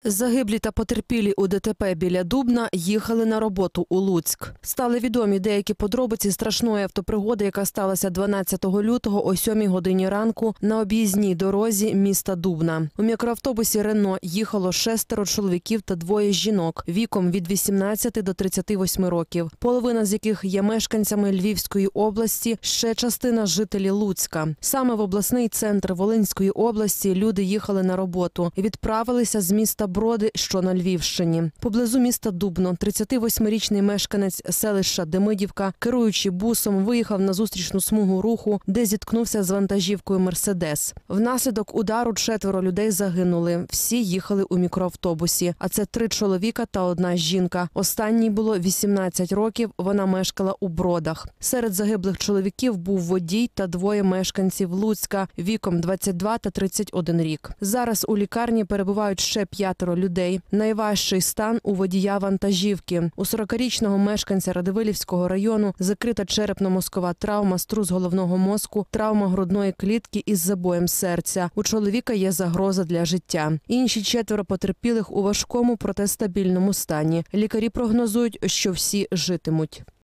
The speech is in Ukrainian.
Загиблі та потерпілі у ДТП біля Дубна їхали на роботу у Луцьк. Стали відомі деякі подробиці страшної автопригоди, яка сталася 12 лютого о 7 годині ранку на об'їзній дорозі міста Дубна. У мікроавтобусі «Рено» їхало 6 чоловіків та 2 жінок віком від 18 до 38 років, половина з яких є мешканцями Львівської області, ще частина – жителі Луцька. Саме в обласний центр Волинської області люди їхали на роботу і відправилися з міста Броди, що на Львівщині. Поблизу міста Дубно 38-річний мешканець селища Демидівка, керуючи бусом, виїхав на зустрічну смугу руху, де зіткнувся з вантажівкою «Мерседес». Внаслідок удару 4 людей загинули. Всі їхали у мікроавтобусі. А це 3 чоловіка та 1 жінка. Останній було 18 років, вона мешкала у Бродах. Серед загиблих чоловіків був водій та 2 мешканців Луцька віком 22 та 31 рік. Зараз у лікарні перебувають ще 5 людей. Найважчий стан у водія вантажівки. У 40-річного мешканця Радивилівського району закрита черепно-мозкова травма, струс головного мозку, травма грудної клітки із забоєм серця. У чоловіка є загроза для життя. Інші 4 потерпілих у важкому, проте стабільному стані. Лікарі прогнозують, що всі житимуть.